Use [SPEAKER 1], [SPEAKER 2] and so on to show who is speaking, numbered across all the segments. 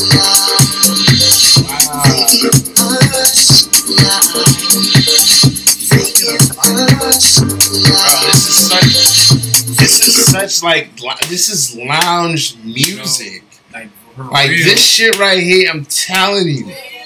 [SPEAKER 1] This is lounge music. Like this shit right here, I'm telling you.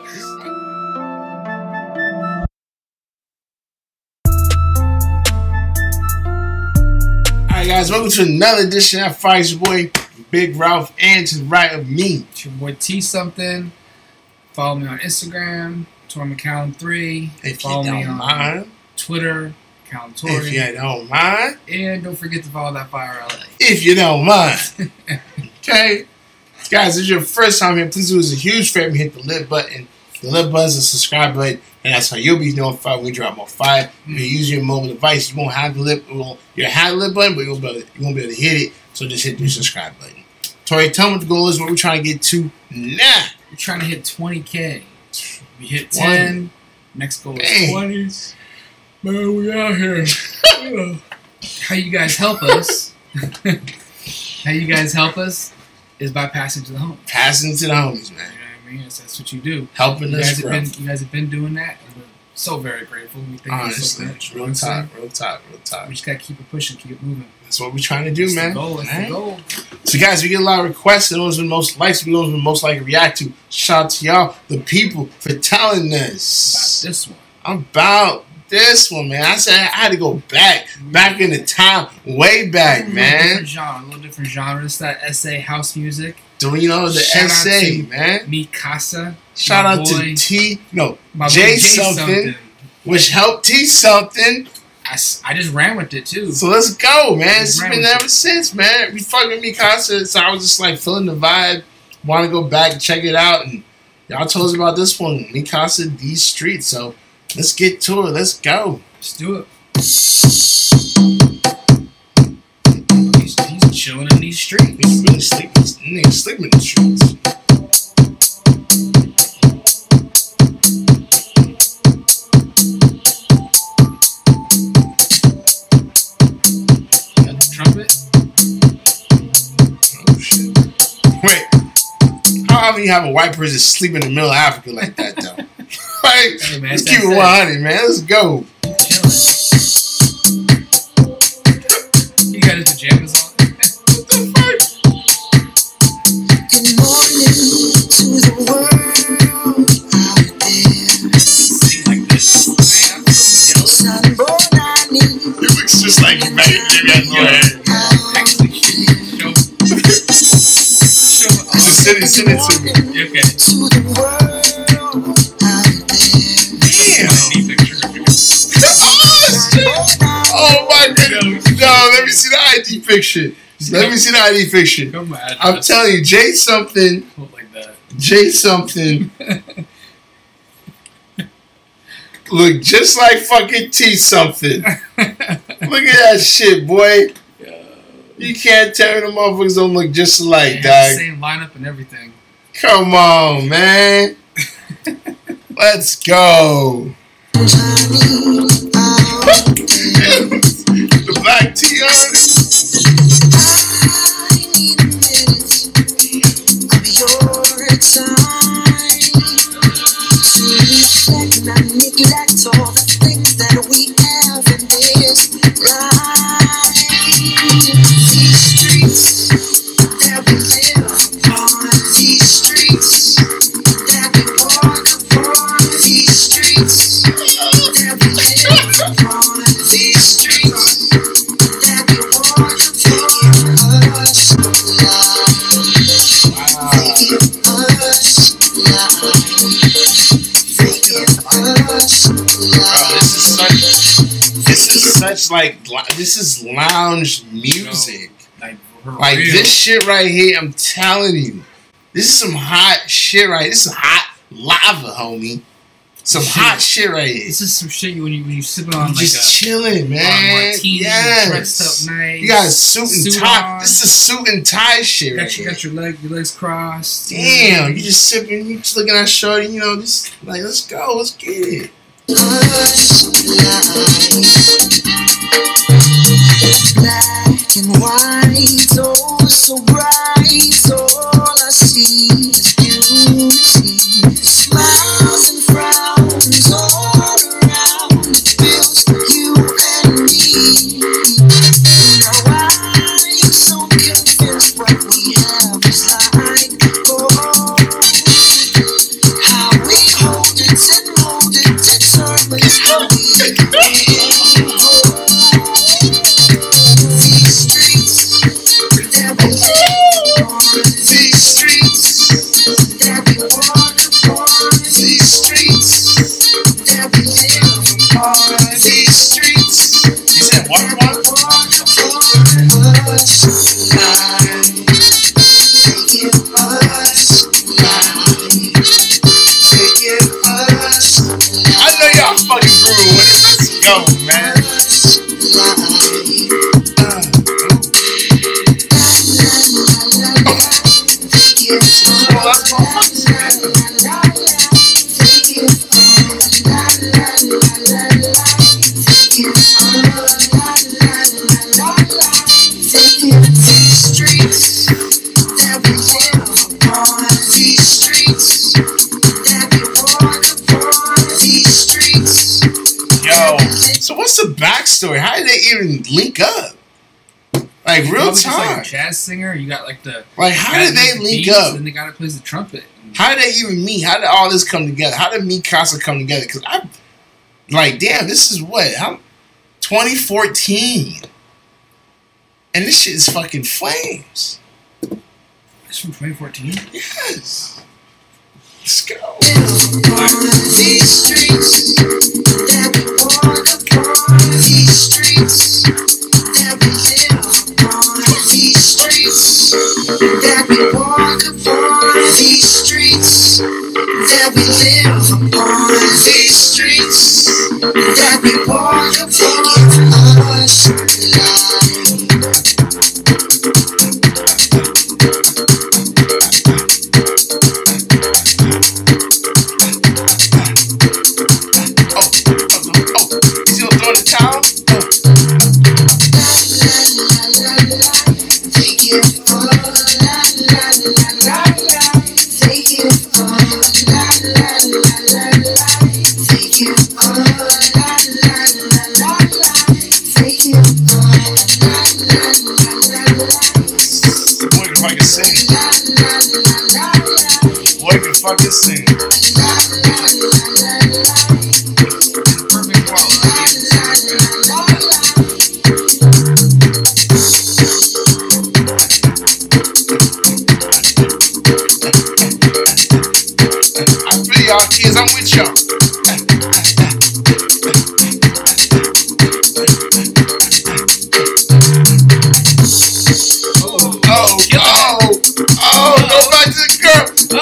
[SPEAKER 1] Alright guys, welcome to another edition of Fights. Your boy Big Ralph, and to the right of me,
[SPEAKER 2] it's your boy T something. Follow me on Instagram, TormAccount3.
[SPEAKER 1] If
[SPEAKER 2] follow
[SPEAKER 1] you
[SPEAKER 2] me
[SPEAKER 1] don't
[SPEAKER 2] on
[SPEAKER 1] mind.
[SPEAKER 2] Twitter, Account Tori.
[SPEAKER 1] If you don't mind.
[SPEAKER 2] And don't forget to follow that Fire LA.
[SPEAKER 1] If you don't mind. Okay? Guys, if this is your first time here, please do us a huge favor and hit the lit button. The lit button is the subscribe button, and that's how you'll be notified when we drop more fire. If you use your mobile device, you won't have the lit button, but you won't be able to hit it. So just hit the subscribe button. Tori, tell me what the goal is, what we're trying to get to now.
[SPEAKER 2] We're trying to hit 20K. We hit 10. Next goal is 20s. Man, we out here. How you guys help us? How you guys help us is by passing to the homies.
[SPEAKER 1] Passing to the homies, man.
[SPEAKER 2] You know what I mean? That's what you do.
[SPEAKER 1] Helping us, bro.
[SPEAKER 2] You guys have been doing that, and we're so very grateful. We thank you so much.
[SPEAKER 1] Real talk. We
[SPEAKER 2] just gotta keep it pushing, keep it moving.
[SPEAKER 1] That's what we're trying to do, man.
[SPEAKER 2] That's the goal.
[SPEAKER 1] So, guys, we get a lot of requests, and those are the most likes. We those are the most likely to react to. Shout out to y'all, the people, for telling us
[SPEAKER 2] about this one.
[SPEAKER 1] About this one, man. I said I had to go back in the time, way back, man.
[SPEAKER 2] A little different genre. It's that SA house music.
[SPEAKER 1] Do you know the SA, man?
[SPEAKER 2] Me Casa.
[SPEAKER 1] Shout out to J something, which helped T something.
[SPEAKER 2] I just ran with it too.
[SPEAKER 1] So let's go, man. It's been ever since, man. We fucking with me Casa, so I was just like feeling the vibe. Want to go back and check it out, and y'all told us about this one, me CASA These streets. So let's get to it. Let's go.
[SPEAKER 2] Let's do it. He's chilling in these streets.
[SPEAKER 1] He's really sleeping. Niggas sleeping in the streets.
[SPEAKER 2] Got the trumpet.
[SPEAKER 1] Oh shit! Wait, how often you have a white person sleep in the middle of Africa like that, though? Like, hey man, let's keep it 100, man. Let's go.
[SPEAKER 2] You got his pajamas on.
[SPEAKER 1] What the fuck?
[SPEAKER 3] Good morning to the world out there.
[SPEAKER 2] Sing like this, man.
[SPEAKER 1] It looks just like you back in your head.
[SPEAKER 2] Actually,
[SPEAKER 1] Just send it to me.
[SPEAKER 2] Okay.
[SPEAKER 3] To the world out there.
[SPEAKER 1] Damn. Oh my goodness. No, let me see the ID picture. Let me see the ID picture. I'm telling you, J something.
[SPEAKER 2] Like that.
[SPEAKER 1] J something. Look just like fucking T something. Look at that shit, boy. You can't tell me the motherfuckers don't look just alike, dog.
[SPEAKER 2] Same lineup and everything.
[SPEAKER 1] Come on, man. Let's go. The black tee on it.
[SPEAKER 3] All the things that we have in this life. These streets that we live on, these streets that we walk upon, these streets that we live on, these streets that we walk upon. Us love, they give us love, they give us
[SPEAKER 1] this is lounge music.
[SPEAKER 2] Like
[SPEAKER 1] this shit right here, I'm telling you. This is some hot shit right here. This is hot lava, homie. Some hot shit right here.
[SPEAKER 2] This is some shit when you sip it on
[SPEAKER 1] just chilling, man.
[SPEAKER 2] Martini, dressed up nice.
[SPEAKER 1] You got a suit and tie. This is suit and tie shit right here.
[SPEAKER 2] You got your legs crossed.
[SPEAKER 1] Damn, you just sipping, you just looking at shorty, you know, just like, let's go, let's get it.
[SPEAKER 3] Black and white, oh so bright, all I see is you.
[SPEAKER 1] I know y'all fucking groove with it. Let's go, man. So what's the backstory? How did they even link up? Like real
[SPEAKER 2] Just like
[SPEAKER 1] time.
[SPEAKER 2] a jazz singer. You got like the
[SPEAKER 1] How did they link
[SPEAKER 2] beats,
[SPEAKER 1] up?
[SPEAKER 2] And the guy that plays the trumpet.
[SPEAKER 1] How did they even meet? How did all this come together? How did me CASA come together? Because I'm like, damn, this is what? 2014. And this shit is fucking flames.
[SPEAKER 2] It's from 2014?
[SPEAKER 1] Yes. Let's go.
[SPEAKER 3] These streets that we walk upon, these streets that we live upon, these streets that we walk upon, these streets that we live upon, these streets that we walk upon, us
[SPEAKER 1] fucking sing. I feel y'all kids, I'm with y'all. Oh, go back to the girl.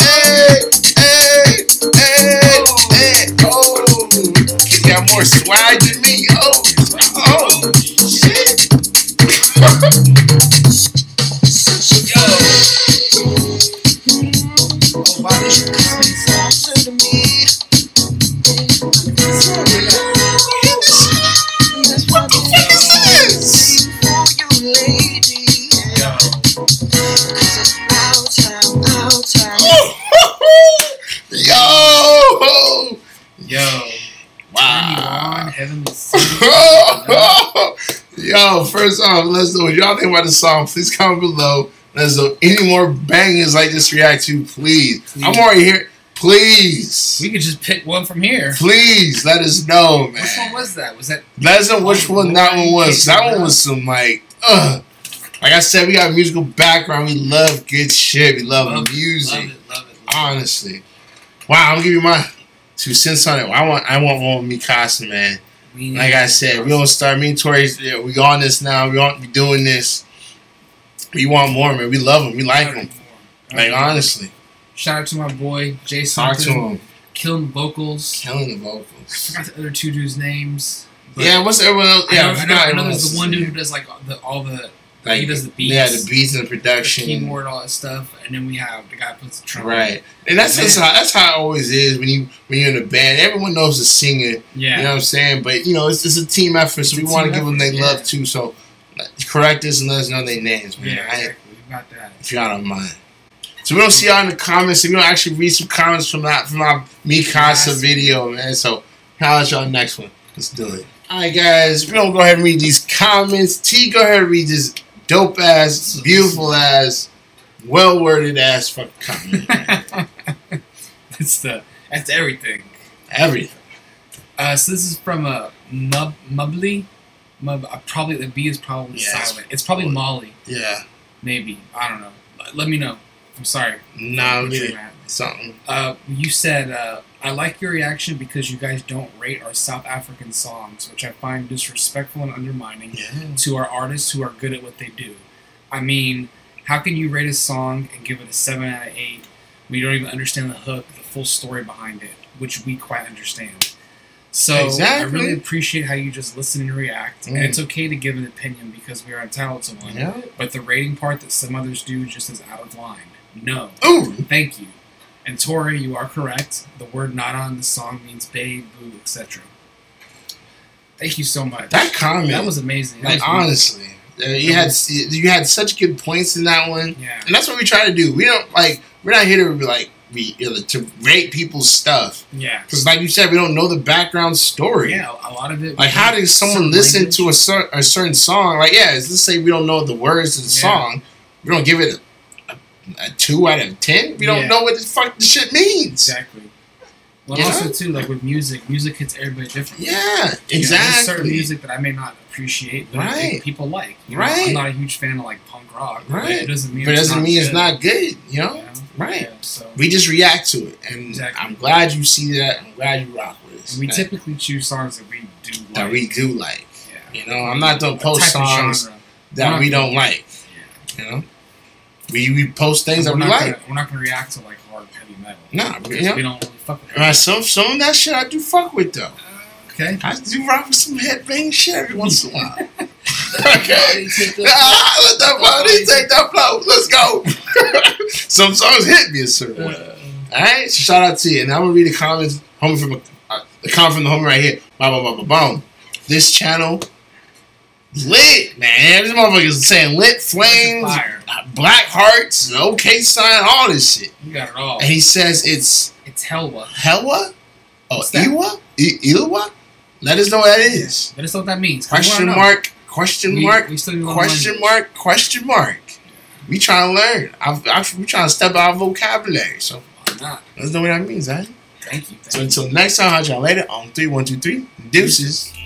[SPEAKER 1] He's got more swag than me. Oh, shit. Yo, first off, let's know what y'all think about the song. Please comment below. Let us know any more bangers like this react to, please. I'm already here. Please.
[SPEAKER 2] We could just pick one from here.
[SPEAKER 1] Please, let us know, man.
[SPEAKER 2] Which one was that? Was that?
[SPEAKER 1] Let us know which one that one was. That one was some, like I said, we got a musical background. We love good shit. We love music.
[SPEAKER 2] Love it.
[SPEAKER 1] Honestly. Wow, I'm going to give you my 2 cents on it. I want one with me CASA, man. Like I said, we don't start. Me and Tori, we on this now. We doing this. We want more, man. We love them. We like them. Like, honestly.
[SPEAKER 2] Shout out to my boy, Jason.
[SPEAKER 1] Talk to him.
[SPEAKER 2] Killing the vocals.
[SPEAKER 1] Killing the vocals.
[SPEAKER 2] I forgot the other 2 dudes' names.
[SPEAKER 1] Yeah, what's everyone else? Yeah,
[SPEAKER 2] I know there's the one dude who does like all the he does the beats.
[SPEAKER 1] Yeah, the beats and the production.
[SPEAKER 2] The keyboard, all that stuff. And then we have the guy who puts the trumpet.
[SPEAKER 1] Right. And that's how it always is when you're in a band. Everyone knows the singer.
[SPEAKER 2] Yeah.
[SPEAKER 1] You know what I'm saying? But, it's a team effort, so we want to give them their love, too. So, correct us and let us know their names, man.
[SPEAKER 2] Yeah, exactly. We got that.
[SPEAKER 1] If y'all don't mind. So, we don't see y'all in the comments. So, we don't actually read some comments from our Me CASA video, man. So, I'll let y'all next one. Let's do it. All right, guys. We're going to go ahead and read these comments. T, go ahead and read this dope ass, beautiful ass, well worded ass fucking comment.
[SPEAKER 2] That's everything.
[SPEAKER 1] Everything.
[SPEAKER 2] So this is from Mubbly. Probably the B is probably silent. It's probably Molly.
[SPEAKER 1] Yeah.
[SPEAKER 2] Maybe. I don't know. Let me know. I'm sorry.
[SPEAKER 1] Nah, something.
[SPEAKER 2] You said I like your reaction because you guys don't rate our South African songs, which I find disrespectful and undermining to our artists who are good at what they do. I mean, how can you rate a song and give it a 7 out of 8 when you don't even understand the hook, the full story behind it, which we quite understand? So I really appreciate how you just listen and react. And it's okay to give an opinion because we are entitled to one.
[SPEAKER 1] Yeah.
[SPEAKER 2] But the rating part that some others do just is out of line. No.
[SPEAKER 1] Ooh.
[SPEAKER 2] Thank you. And Tori, you are correct. The word "nada" in the song means babe, boo, etc. Thank you so much.
[SPEAKER 1] That comment,
[SPEAKER 2] that was amazing. That
[SPEAKER 1] like
[SPEAKER 2] was
[SPEAKER 1] honestly, you had such good points in that one.
[SPEAKER 2] Yeah.
[SPEAKER 1] And that's what we try to do. We don't we're not here to be like to rate people's stuff.
[SPEAKER 2] Yeah.
[SPEAKER 1] Because like you said, we don't know the background story.
[SPEAKER 2] Yeah, a lot of it.
[SPEAKER 1] Like how did someone listen to a certain song? Like let's say we don't know the words of the song. We don't give it a 2 out of 10. We don't know what the fuck the shit means.
[SPEAKER 2] Exactly. Well, also too, like with music hits everybody differently.
[SPEAKER 1] Yeah, exactly.
[SPEAKER 2] There's certain music that I may not appreciate, but people like. You know, I'm not a huge fan of like punk rock. But it doesn't mean
[SPEAKER 1] it's not good. You know? Right.
[SPEAKER 2] Yeah, so
[SPEAKER 1] we just react to it, and I'm glad you see that. I'm glad you rock with us.
[SPEAKER 2] And we typically choose songs that we do like.
[SPEAKER 1] Yeah. You know, I'm not gonna post songs that we don't like. Yeah. You know. We post things that we like.
[SPEAKER 2] We're not gonna react to like hard heavy metal.
[SPEAKER 1] Nah,
[SPEAKER 2] we don't really fuck with it.
[SPEAKER 1] Some of that shit I do fuck with though.
[SPEAKER 2] Okay.
[SPEAKER 1] I do rock with some headbang shit every once in a while. Okay. Let that body take that flow. Let's go. Some songs hit me a certain way. Alright, so shout out to you. And I'm gonna read the comments. The comment from the homie right here. Boom. This channel lit, man. This motherfucker is saying lit flames, black hearts, an okay sign, all this shit.
[SPEAKER 2] You got it all.
[SPEAKER 1] And he says it's
[SPEAKER 2] Helwa.
[SPEAKER 1] Helwa? Oh, Iwa? Ilwa? Let us know what that is.
[SPEAKER 2] Let us know what that means.
[SPEAKER 1] Question mark. We trying to learn. We trying to step out our vocabulary. So let us know what that means, eh?
[SPEAKER 2] Thank you.
[SPEAKER 1] So until next time, I'll y'all later on 3, 1, 2, 3. Deuces.